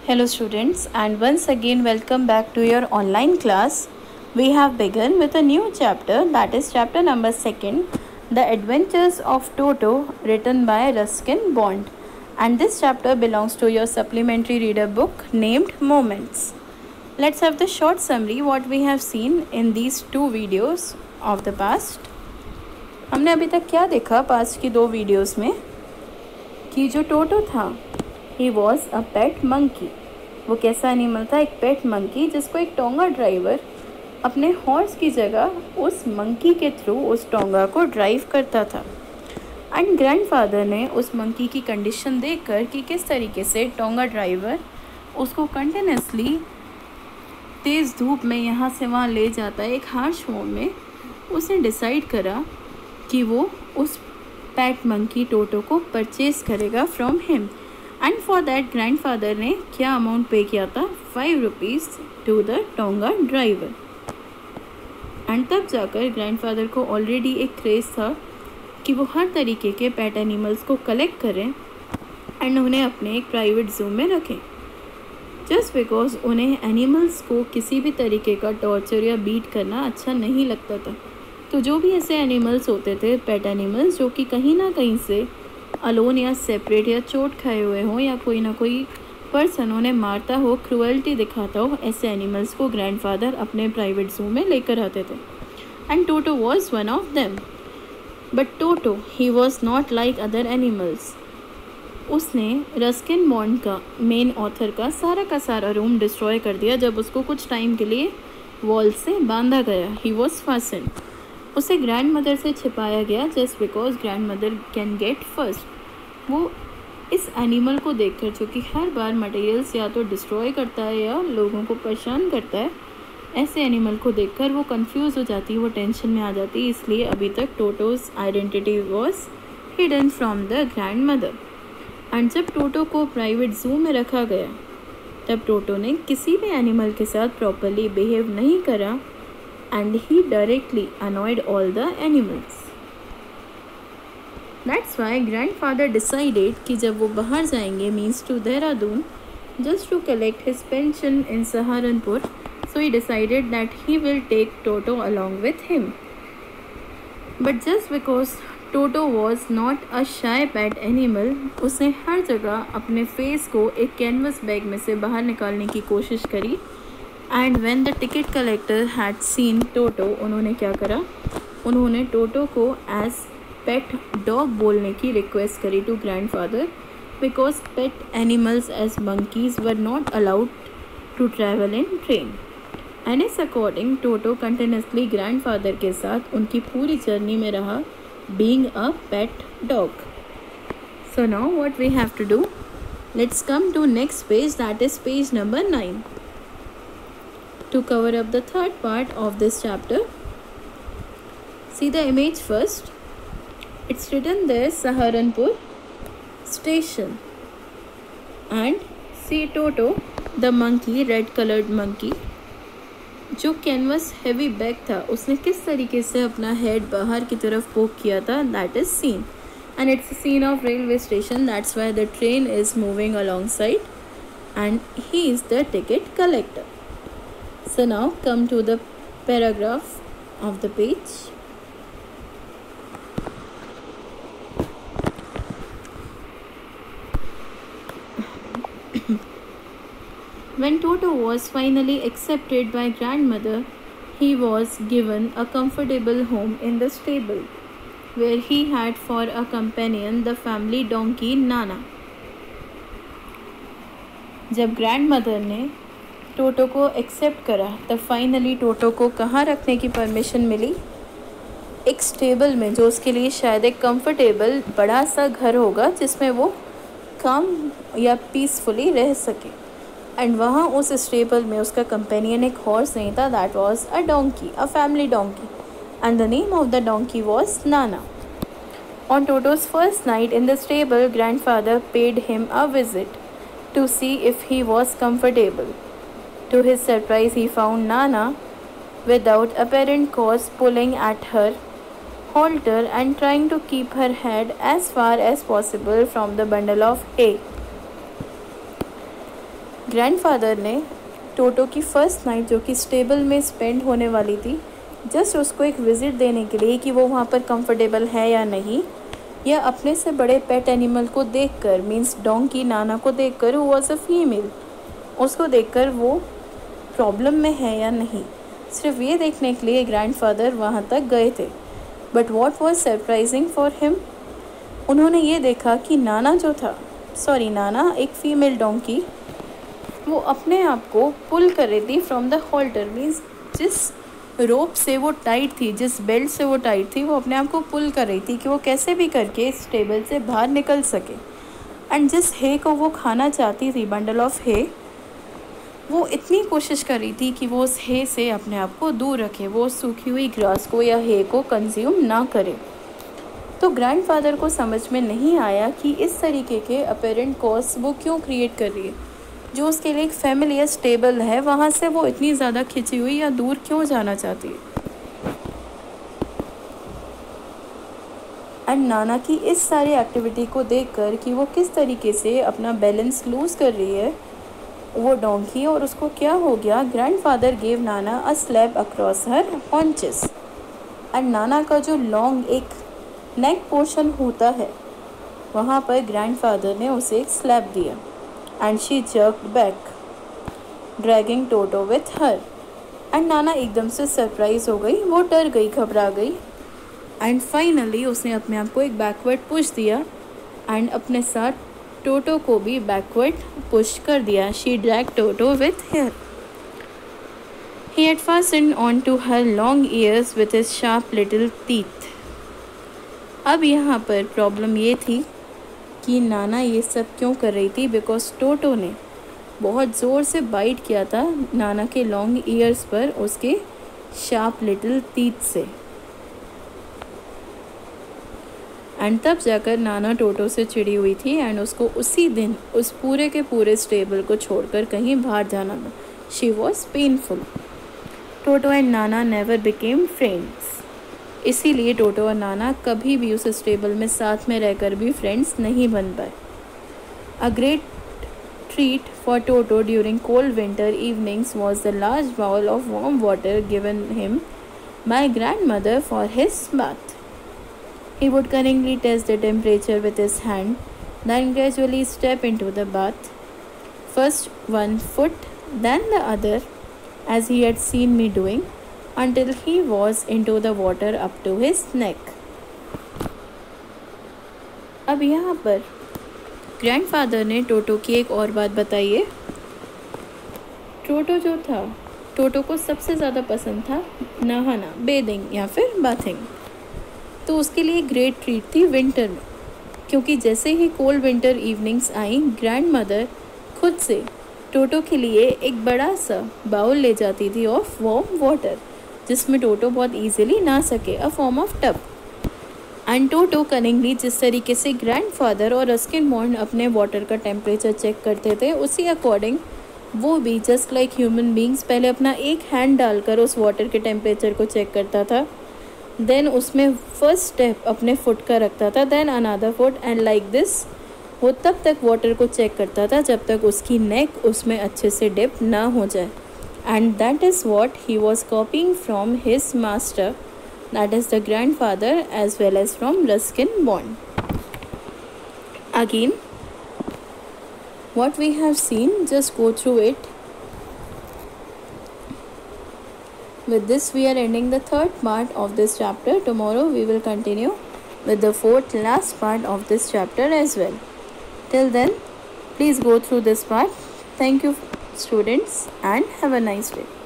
Hello students, and once again welcome back to your online class. We have begun with a new chapter, that is chapter number 2, The Adventures of Toto, written by Ruskin Bond. And this chapter belongs to your supplementary reader book named Moments. Let's have the short summary what we have seen in these two videos of the past. हमने अभी तक क्या देखा past की दो videos में कि जो टोटो था he was a pet monkey. वो कैसा एनिमल था? एक पेट मंकी जिसको एक टोंगा ड्राइवर अपने हॉर्स की जगह उस मंकी के थ्रू उस टोंगा को ड्राइव करता था। एंड ग्रैंडफादर ने उस मंकी की कंडीशन देखकर कि किस तरीके से टोंगा ड्राइवर उसको कंटिन्यूसली तेज़ धूप में यहाँ से वहाँ ले जाता है एक हार्श होम में, उसने डिसाइड करा कि वो उस पेट मंकी टोटो को परचेज़ करेगा from him. And for that grandfather ने क्या अमाउंट पे किया था? 5 rupees to the tonga driver. And तब जाकर ग्रैंडफादर को ऑलरेडी एक क्रेज़ था कि वो हर तरीके के पेट एनिमल्स को कलेक्ट करें एंड उन्हें अपने एक प्राइवेट ज़ू में रखें। जस्ट बिकॉज उन्हें एनिमल्स को किसी भी तरीके का टॉर्चर या बीट करना अच्छा नहीं लगता था। तो जो भी ऐसे एनिमल्स होते थे, पेट एनिमल्स, जो कि कहीं ना कहीं से अलोन या सेपरेट या चोट खाए हुए हों या कोई ना कोई पर्सन उन्हें मारता हो, क्रुएल्टी दिखाता हो, ऐसे एनिमल्स को ग्रैंडफादर अपने प्राइवेट ज़ू में लेकर आते थे। And Toto was one of them. But Toto he was not like other animals. उसने रस्किन बॉन्ड का मेन ऑथर का सारा रूम डिस्ट्रॉय कर दिया जब उसको कुछ टाइम के लिए वॉल से बांधा गया। He was fastened. उसे ग्रैंड मदर से छिपाया गया just because grandmother can get first. वो इस एनिमल को देखकर, जो कि हर बार मटेरियल्स या तो डिस्ट्रॉय करता है या लोगों को परेशान करता है, ऐसे एनिमल को देखकर वो कंफ्यूज हो जाती है, वो टेंशन में आ जाती है। इसलिए अभी तक Toto's identity was hidden from the grandmother. And जब टोटो को प्राइवेट ज़ू में रखा गया तब टोटो ने किसी भी एनिमल के साथ प्रॉपरली बिहेव नहीं करा and he directly annoyed all the animals. That's why grandfather decided कि जब वो बाहर जाएंगे means to Dehradun just to collect his pension in Saharanpur, so he decided that he will take Toto along with him. But just because Toto was not a shy pet animal, उसने हर जगह अपने face को एक canvas bag में से बाहर निकालने की कोशिश करी। And when the ticket collector had seen Toto, उन्होंने क्या करा? उन्होंने टोटो को एज पेट डॉग बोलने की रिक्वेस्ट करी to grandfather, because pet animals as monkeys were not allowed to travel in train. And is according Toto continuously grandfather के साथ उनकी पूरी जर्नी में रहा, being a pet dog. So now what we have to do, let's come to next page, that is page number 9. To cover up the third part of this chapter, see the image first. It's written there Saharanpur station, and see Toto the monkey, red colored monkey, जो canvas heavy bag था, उसने किस तरीके से अपना head बाहर की तरफ पोक किया था, that is seen. And it's a scene of railway station, that's why the train is moving alongside and he is the ticket collector. So now come to the paragraph of the page. When Toto was finally accepted by grandmother, he was given a comfortable home in the stable, where he had for a companion the family donkey Nana. जब grandmother ने Toto को accept करा तब finally टोटो को कहाँ रखने की permission मिली? एक स्टेबल में, जो उसके लिए शायद एक कंफर्टेबल बड़ा सा घर होगा जिसमें वो काम या पीसफुली रह सके। एंड वहाँ उस स्टेबल में उसका कंपेनियन एक हॉर्स नहीं था, that was a donkey, a family donkey, and the name of the donkey was Nana. On Toto's first night in the stable, grandfather paid him a visit to see if he was comfortable. To his surprise, he found Nana without apparent cause pulling at her halter and trying to keep her head as far as possible from the bundle of hay. Grandfather ने Toto की first night जो कि stable में spend होने वाली थी, just उसको एक विज़िट देने के लिए कि वो वहाँ पर कंफर्टेबल है या नहीं, या अपने से बड़े पेट एनिमल को देखकर, मीन्स डोंकी नाना को देखकर, हु वाज अ फीमेल, उसको देखकर वो प्रॉब्लम में है या नहीं, सिर्फ ये देखने के लिए ग्रैंडफादर वहाँ तक गए थे। But what was surprising for him, उन्होंने ये देखा कि नाना एक फ़ीमेल डोंकी, वो अपने आप को पुल कर रही थी फ्रॉम द हॉल्टर, मीन्स जिस रोप से वो टाइट थी, जिस बेल्ट से वो टाइट थी, वो अपने आप को पुल कर रही थी कि वो कैसे भी करके इस टेबल से बाहर निकल सके। एंड जिस हे को वो खाना चाहती थी, बंडल ऑफ हे, वो इतनी कोशिश कर रही थी कि वो उस हे से अपने आप को दूर रखे, वो सूखी हुई ग्रास को या हे को कंज्यूम ना करे। तो ग्रैंडफादर को समझ में नहीं आया कि इस तरीके के अपेरेंट कॉज वो क्यों क्रिएट कर रही है, जो उसके लिए एक फैमिली स्टेबल है, वहाँ से वो इतनी ज़्यादा खिंची हुई या दूर क्यों जाना चाहती है। एंड नाना की इस सारी एक्टिविटी को देखकर कि वो किस तरीके से अपना बैलेंस लूज कर रही है वो डोंकी, और उसको क्या हो गया, grandfather gave Nana a slap across her haunches. And Nana का जो लॉन्ग एक नेक पोर्शन होता है, वहाँ पर ग्रैंडफादर ने उसे एक स्लैप दिया। And she jerked back dragging Toto with her. And Nana एकदम से सरप्राइज हो गई, वो डर गई, घबरा गई। एंड फाइनली उसने अपने आप को एक बैकवर्ड पुश दिया एंड अपने साथ टोटो को भी बैकवर्ड पुश कर दिया। She drag Toto with her. He had fastened onto her long ears with his sharp little teeth. अब यहाँ पर प्रॉब्लम ये थी कि नाना ये सब क्यों कर रही थी, बिकॉज टोटो ने बहुत ज़ोर से बाइट किया था नाना के लॉन्ग ईयर्स पर उसके शार्प लिटिल टीथ से। एंड तब जाकर नाना टोटो से चिड़ी हुई थी एंड उसको उसी दिन उस पूरे के पूरे स्टेबल को छोड़कर कहीं बाहर जाना था। She was painful. Toto and Nana never became friends. इसीलिए टोटो और नाना कभी भी उस स्टेबल में साथ में रहकर भी फ्रेंड्स नहीं बन पाए। A great treat for Toto during cold winter evenings was the large bowl of warm water given him by grandmother for his bath. He would cunningly test the temperature with his hand, then gradually step into the bath, first one foot, then the other, as he had seen me doing, until he was into the water up to his neck. अब यहाँ पर grandfather ने Toto की एक और बात बताई है। टोटो जो था, टोटो को सबसे ज़्यादा पसंद था नहाना, बेदिंग या फिर बाथिंग। तो उसके लिए ग्रेट ट्रीट थी विंटर में, क्योंकि जैसे ही कोल्ड विंटर इवनिंग्स आई, ग्रैंड मदर खुद से टोटो के लिए एक बड़ा सा बाउल ले जाती थी ऑफ वार्म वाटर, जिसमें टोटो बहुत इजीली नहा सके, a form of tub. And Toto cunningly जिस तरीके से ग्रैंडफादर और रस्किन बॉन्ड अपने वाटर का टेम्परेचर चेक करते थे, उसी अकॉर्डिंग वो भी जस्ट लाइक ह्यूमन बींग्स पहले अपना एक हैंड डालकर उस वाटर के टेम्परेचर को चेक करता था, देन उसमें फर्स्ट स्टेप अपने फुट का रखता था, then another foot, and like this वो तब तक वाटर को चेक करता था जब तक उसकी नेक उसमें अच्छे से डिप ना हो जाए। And that is what he was copying from his master, that is the grandfather as well as from Ruskin Bond. Again what we have seen, just go through it. With this we are ending the third part of this chapter. Tomorrow we will continue with the fourth last part of this chapter as well. Till then, please go through this part. Thank you students and have a nice day.